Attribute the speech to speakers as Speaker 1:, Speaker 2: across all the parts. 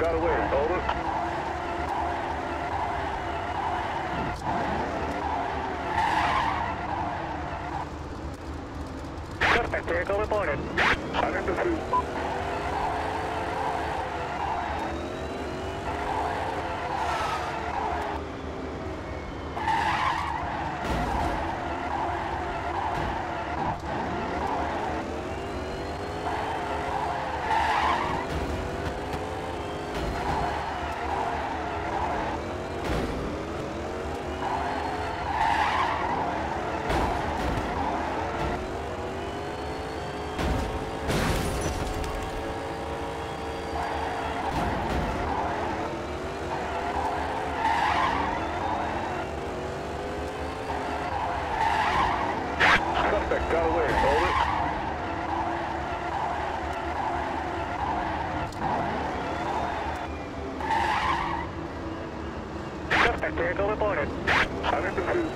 Speaker 1: got away. Over. Suspect vehicle reported. I'm in pursuit. Suspect got away. Over. Suspect vehicle reported. I'm in pursuit.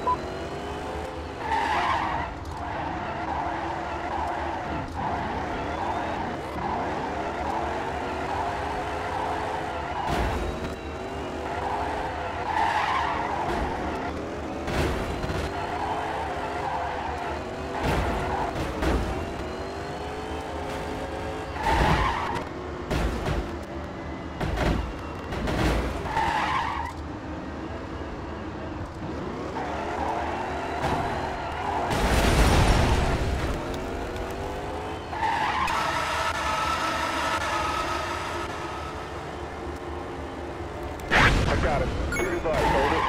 Speaker 1: I got it. Be advised. Over.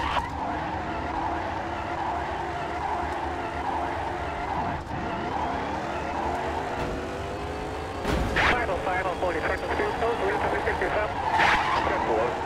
Speaker 1: Final 40 seconds. Close. We're going to pick this up. 10-4.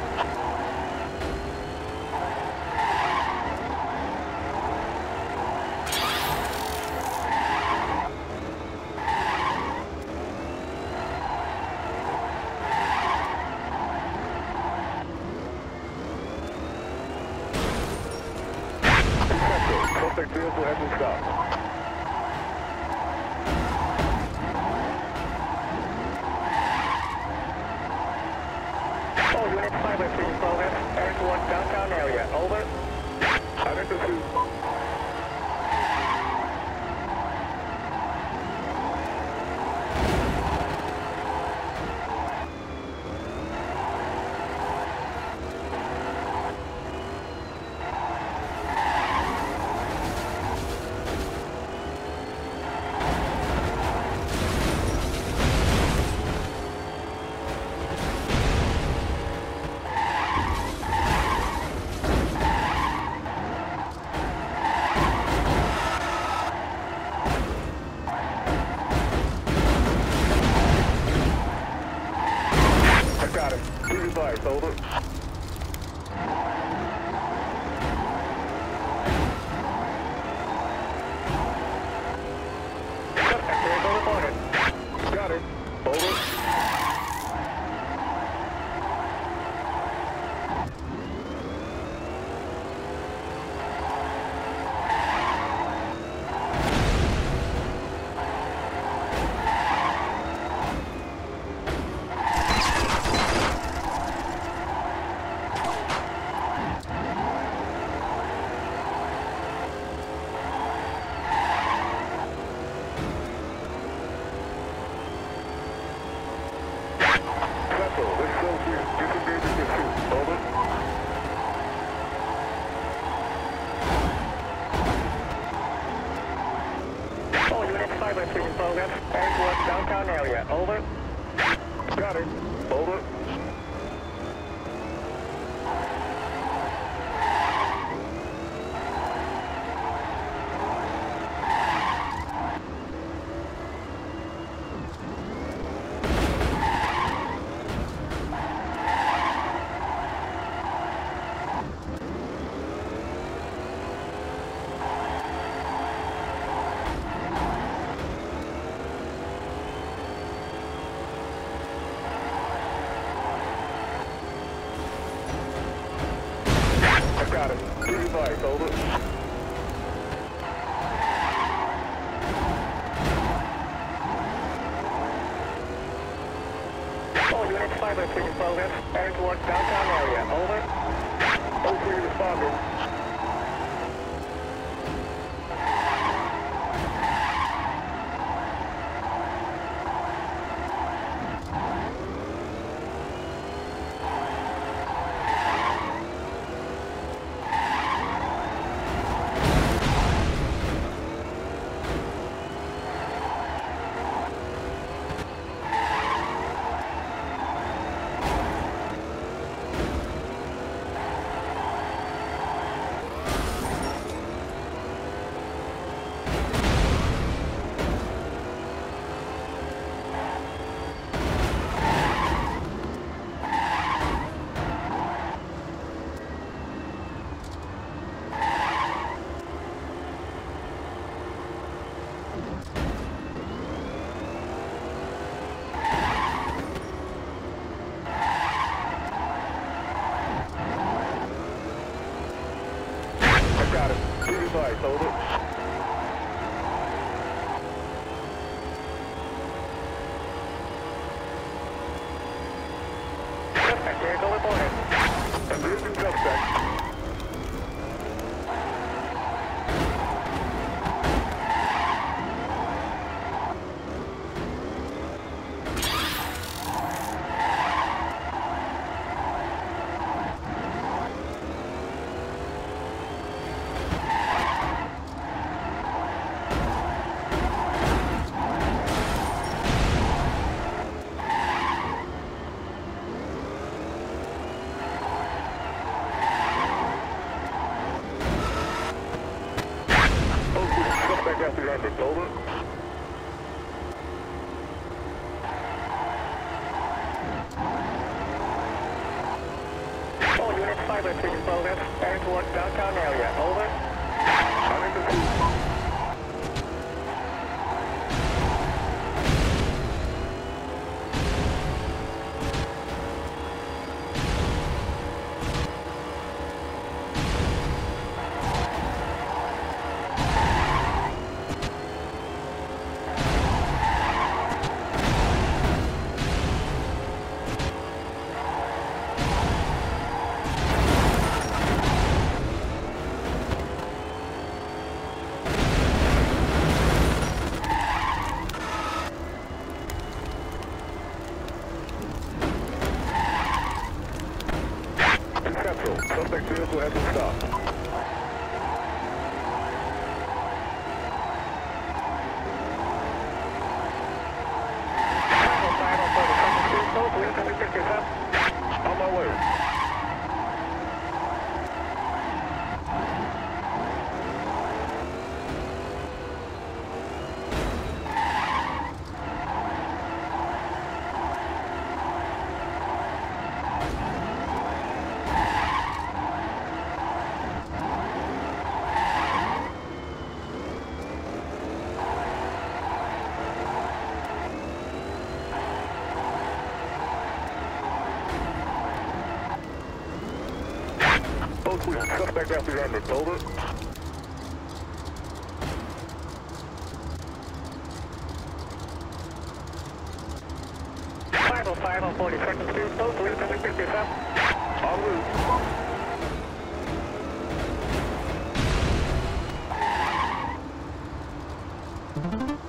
Speaker 1: Suspect vehicle has been stopped. All units 5 and 3 progress. Area 1 downtown area. Over. I'm in pursuit. Got him. Be advised. Over. Suspect vehicle reported. Got him. Over. In progress. Area 1 downtown area. Over. Got it. Over. Got it. Be advised. Over. All units 5 repeating progress. Heading towards downtown area. Over. O3 responding. Got it. Keep advice, over. Suspect vehicle reported. Engaging suspect. Suspect apprehended, over. All units 5 repeating progress. Heading towards downtown area. Over. I'm in pursuit. Suspect vehicle has been stopped. On my way. Suspect apprehended, over. 505 on 42nd Street, 03, coming 57. En route.